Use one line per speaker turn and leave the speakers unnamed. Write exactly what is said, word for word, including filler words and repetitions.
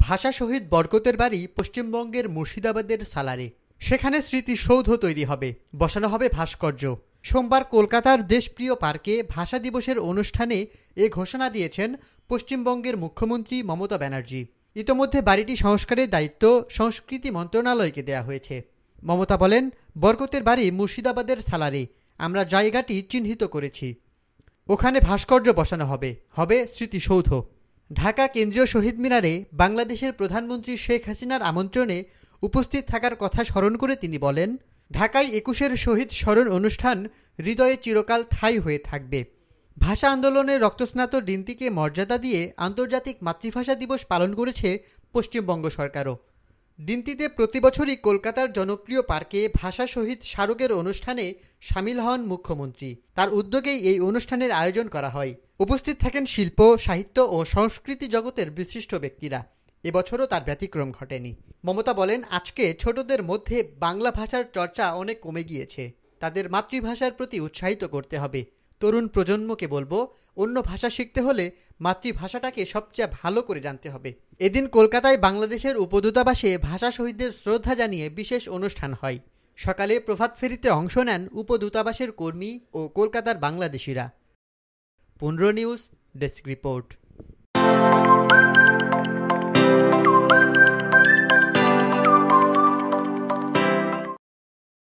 ভাষা শহীদ বরকতের বাড়ি পশ্চিমবঙ্গের মুর্শিদাবাদের সালারে। সেখানে স্মৃতিসৌধ তৈরি হবে, বসানো হবে ভাস্কর্য। সোমবার কলকাতার দেশপ্রিয় পার্কে ভাষা দিবসের অনুষ্ঠানে এ ঘোষণা দিয়েছেন পশ্চিমবঙ্গের মুখ্যমন্ত্রী মমতা ব্যানার্জি। ইতোমধ্যে বাড়িটি সংস্কারের দায়িত্ব সংস্কৃতি মন্ত্রণালয়কে দেয়া হয়েছে। মমতা বলেন, বরকতের বাড়ি মুর্শিদাবাদের সালারে। আমরা জায়গাটি চিহ্নিত করেছি, ওখানে ভাস্কর্য বসানো হবে, হবে স্মৃতিসৌধ। ঢাকা কেন্দ্রীয় শহীদ মিনারে বাংলাদেশের প্রধানমন্ত্রী শেখ হাসিনার আমন্ত্রণে উপস্থিত থাকার কথা স্মরণ করে তিনি বলেন, ঢাকায় একুশের শহীদ স্মরণ অনুষ্ঠান হৃদয়ে চিরকাল ঠাঁই হয়ে থাকবে। ভাষা আন্দোলনের রক্তস্নাত দিনটিকে মর্যাদা দিয়ে আন্তর্জাতিক মাতৃভাষা দিবস পালন করেছে পশ্চিমবঙ্গ সরকারও। দিনটিতে প্রতিবছরই কলকাতার জনপ্রিয় পার্কে ভাষা শহীদ স্মারকের অনুষ্ঠানে সামিল হন মুখ্যমন্ত্রী। তার উদ্যোগেই এই অনুষ্ঠানের আয়োজন করা হয়। উপস্থিত থাকেন শিল্প, সাহিত্য ও সংস্কৃতি জগতের বিশিষ্ট ব্যক্তিরা। এবছরও তার ব্যতিক্রম ঘটেনি। মমতা বলেন, আজকে ছোটদের মধ্যে বাংলা ভাষার চর্চা অনেক কমে গিয়েছে। তাদের মাতৃভাষার প্রতি উৎসাহিত করতে হবে। তরুণ প্রজন্মকে বলবো, অন্য ভাষা শিখতে হলে মাতৃভাষাটাকে সবচেয়ে ভালো করে জানতে হবে। এদিন কলকাতায় বাংলাদেশের উপদূতাবাসে ভাষা শহীদদের শ্রদ্ধা জানিয়ে বিশেষ অনুষ্ঠান হয়। সকালে প্রভাত ফেরিতে অংশ নেন উপদূতাবাসের কর্মী ও কলকাতার বাংলাদেশিরা। Pundra news desk report.